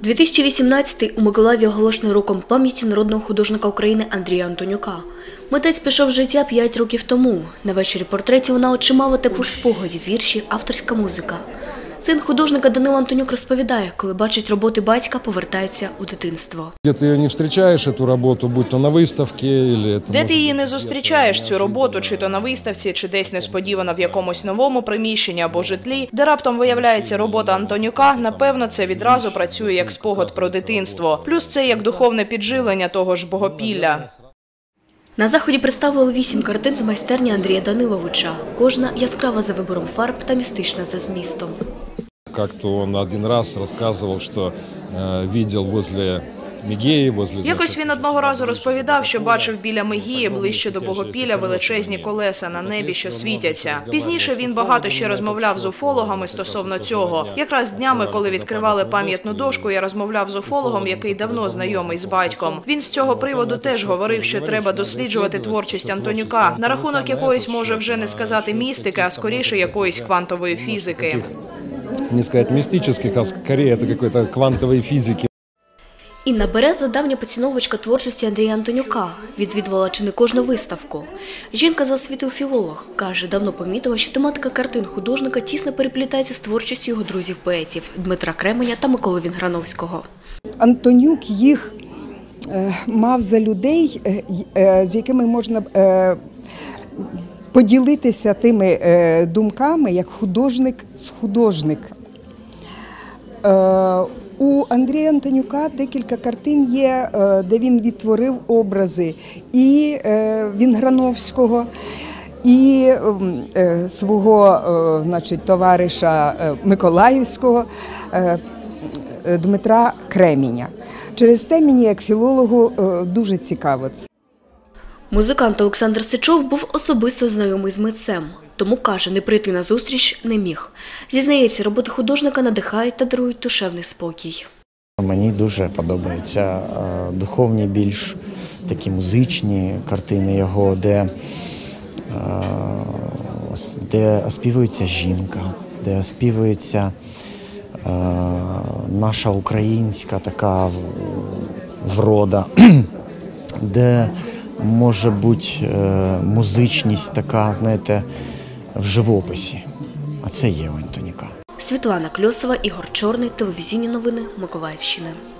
2018-й у Миколаєві оголошений роком пам'яті народного художника України Андрія Антонюка. Митець пішов з життя 5 років тому. На вечорі портретів на чимало теплих спогадів, вірші, авторська музика. Син художника Данило Антонюк розповідає, коли бачить роботи батька, повертається у дитинство. Де ти її не зустрічаєш, цю роботу, будь то на виставці, де ти її не зустрічаєш, цю роботу, чи то на виставці, чи десь несподівано в якомусь новому приміщенні або житлі, де раптом виявляється робота Антонюка, напевно, це відразу працює як спогад про дитинство. Плюс це як духовне підживлення того ж Богопілля. На заході представили 8 картин з майстерні Андрія Даниловича. Кожна яскрава за вибором фарб та містична за змістом. Как-то он один раз рассказывал, что видел возле Мегеї, Якось він одного разу розповідав, що бачив біля Мегії, ближче до Богопілля, величезні колеса на небі, що світяться. Пізніше він багато ще розмовляв з уфологами стосовно цього. Якраз днями, коли відкривали пам'ятну дошку, я розмовляв з уфологом, який давно знайомий з батьком. Він з цього приводу теж говорив, що треба досліджувати творчість Антонюка. На рахунок якоїсь, може вже не сказати містики, а скоріше якоїсь квантової фізики. Не сказати містичних, а скоріше це якоїсь квантової фізики. Інна Береза – давня поціновувачка творчості Андрія Антонюка. Відвідувала чи не кожну виставку. Жінка за освітою філолог. Каже, давно помітила, що тематика картин художника тісно переплітається з творчістю його друзів-поетів – Дмитра Кременя та Миколи Вінграновського. Антонюк їх мав за людей, з якими можна поділитися тими думками, як художник з художника. У Андрія Антонюка декілька картин є, де він відтворив образи і Вінграновського, і свого товариша Миколаївського Дмитра Кременя. Через те мені, як філологу, дуже цікаво це. Музикант Олександр Сичов був особисто знайомий з митцем. Тому, каже, не прийти на зустріч не міг. Зізнається, роботи художника надихають та дарують душевний спокій. Мені дуже подобаються духовні, більш такі музичні картини його, де оспівується жінка, де оспівується наша українська така врода, де може бути музичність така, знаєте, в живописі. А це є у Антонюка. Світлана Кльосова, Ігор Чорний, телевізійні новини Миколаївщини.